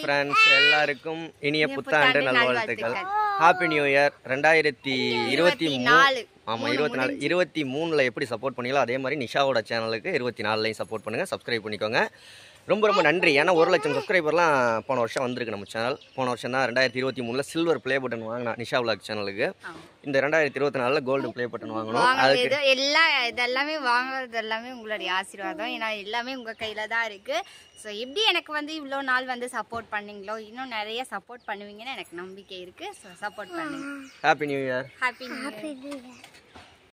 Friends, எல்லாருக்கும் இனிய புத்தாண்டு நல்வாழ்த்துக்கள். Happy new year 2023. ஆமாம், 23ல் எப்படி சப்போர்ட் பண்ணீங்களோ அதே மாதிரி நிஷாவோட சேனலுக்கு 24லையும் சப்போர்ட் பண்ணுங்கள், சப்ஸ்கிரைப் பண்ணிக்கோங்க. ரொம்ப ரொம்ப நன்றி. ஏன்னா 1 லட்சம் சப்ஸ்கிரைபர்லாம் போன வருஷம் வந்திருக்கு நம்ம சேனல். போன வருஷம் தான் 2023ல் சில்வர் ப்ளே பட்டன் வாங்கினா நிஷா விலாக் சேனலுக்கு. இந்த 2024ல் கோல்டு ப்ளே பட்டன் வாங்கணும். அதுக்கு இதெல்லாமே வாங்குறது எல்லாமே உங்களுடைய ஆசீர்வாதம். ஏன்னா எல்லாமே உங்கள் கையில் தான் இருக்குது. ஸோ எப்படி எனக்கு வந்து இவ்வளோ நாள் வந்து சப்போர்ட் பண்ணீங்களோ இன்னும் நிறைய சப்போர்ட் பண்ணுவீங்கன்னு எனக்கு நம்பிக்கை இருக்குது. ஸோ சப்போர்ட் பண்ணுங்க. Happy new year. Happy new year.